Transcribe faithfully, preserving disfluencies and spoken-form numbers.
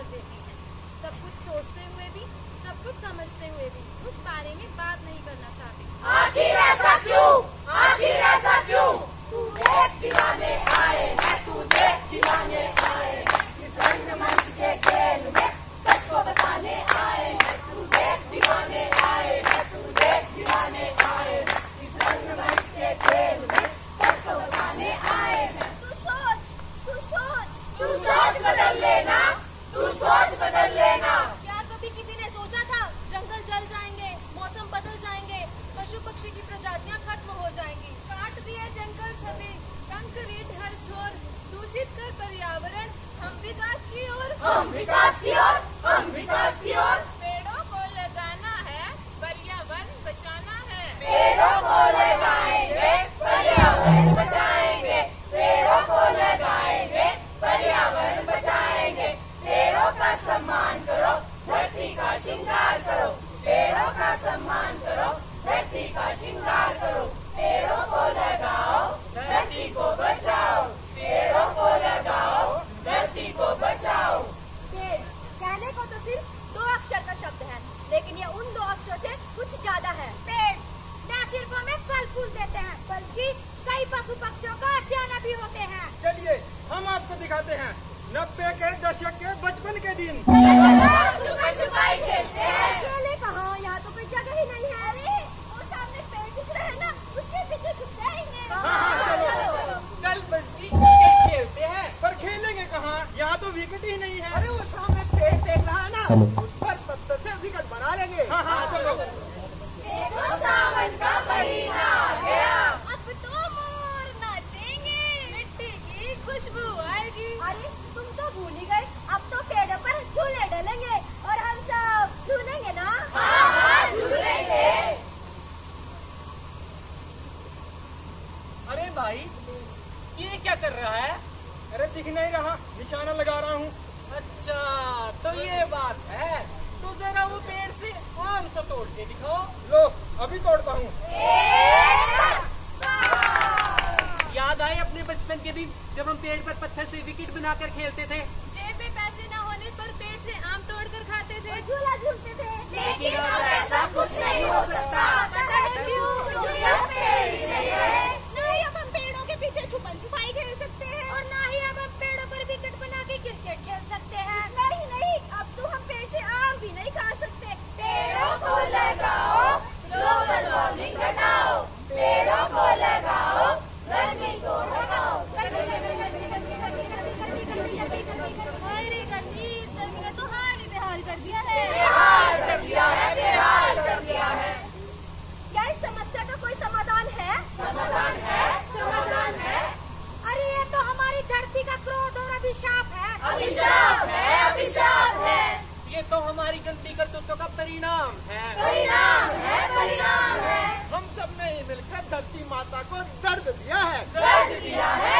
कर देती हैं। सब कुछ सोचते हुए भी, सब कुछ समझते हुए भी उस बारे में बात नहीं करना चाहती। आखिर ऐसा क्यों? आखिर ऐसा क्यों? तू देख दीवाने आए हैं, तू देख दीवाने आए हैं, इस रंगमंच के खेल में सच को बताने आए हैं। तू देख दीवाने आए हैं, तू देख दीवाने आए हैं, इस रंगमंच के खेल में सच को बताने आए हैं। तू सोच, तू सोच, तू सोच बदल लेना, तू सोच बदल लेना। क्या कभी किसी ने सोचा था जंगल जल जाएंगे, मौसम बदल जाएंगे, पशु पक्षी की प्रजातियां खत्म हो जाएंगी? काट दिए जंगल सभी, कंक्रीट हर छोर, दूषित कर पर्यावरण, हम विकास की ओर, हम विकास की ओर, हम विकास की ओर। पेड़ों को लगाना है, पर्यावरण बचाना है। पेड़ों को लगाएंगे, पर्यावरण बचाएंगे, पेड़ों को लगाएंगे, पर्यावरण बचाएंगे। पेड़ों का सम्मान करो, धरती का श्रृंगार करो, पेड़ों का सम्मान करो, धरती का श्रृंगार करो। पेड़ों को लगाओ, धरती को बचाओ, पेड़ों को लगाओ, धरती को बचाओ। पेड़ कहने को तो सिर्फ दो अक्षर का शब्द है, लेकिन ये उन दो अक्षर से कुछ ज्यादा है। पेड़ न सिर्फ हमें फल फूल देते हैं, बल्कि कई पशु पक्षियों का आशियाना भी होते हैं। चलिए हम आपको दिखाते हैं नब्बे के दशक के बचपन के दिन। छुपन छुपाई खेलते हैं। खेले कहाँ, यहाँ तो कोई जगह ही नहीं है। अरे वो सामने पेड़ दिख रहे हैं ना, उसके पीछे छुप जाएंगे। हाँ, हाँ, चलो, चलो। चल बंटी क्रिकेट खेलते हैं। पर खेलेंगे कहाँ, यहाँ तो विकेट ही नहीं है। अरे वो सामने पेड़ देख रहा है ना, उस पर पत्थर से विकेट बना लेंगे। हाँ हाँ चलो। देखो सावन का महीना आ गया, अब तो मोर नाचेंगे, मिट्टी की खुशबू आएगी। अरे तुम तो भूल ही गए, अब तो पेड़ों पर झूले डलेंगे और हम सब झूलेंगे ना। हाँ हाँ झूलेंगे। अरे भाई ये क्या कर रहा है? अरे दिख नहीं रहा, निशाना लगा रहा हूँ। अच्छा तो ये बात है, तो जरा वो पेड़ से आम तो तोड़ के दिखाओ। लो अभी तोड़ता हूँ। याद आए अपने बचपन के दिन जब हम पेड़ पर पत्थर से विकेट बनाकर खेलते थे? जेब में पैसे न होने पर पेड़ से आम तोड़कर खाते थे, झूला झूलते थे। लेकिन अब ऐसा कुछ नहीं हो सकता। पता है क्यों? क्योंकि अब पेड़ ही नहीं है। नहीं अब हम पेड़ों के पीछे छुपन छुपाई खेल सकते हैं, और ना ही अब हम पेड़ों पर विकेट बना के क्रिकेट खेल सकते हैं। नहीं नहीं, अब तो हम पेड़ से आम भी नहीं खा सकते। पेड़ों को लगाओ, ग्लोबल वार्मिंग घटाओ, पेड़ों को लगाओ, गर्मी को हटाओ। अरे गर्मी, इस गर्मी ने तो हाल ही बेहाल कर दिया है। बेहाल कर दिया है, बेहाल कर दिया है। क्या इस समस्या का कोई समाधान है? समाधान है, समाधान है। अरे ये तो हमारी धरती का क्रोध और अभिशाप है। अभिशाप है, अभिशाप है, ये तो हमारी गंदी करतूतों का परिणाम है। परिणाम है, परिणाम है। हम सब ने ही मिलकर धरती माता को दर्द दिया है। दर्द दिया है,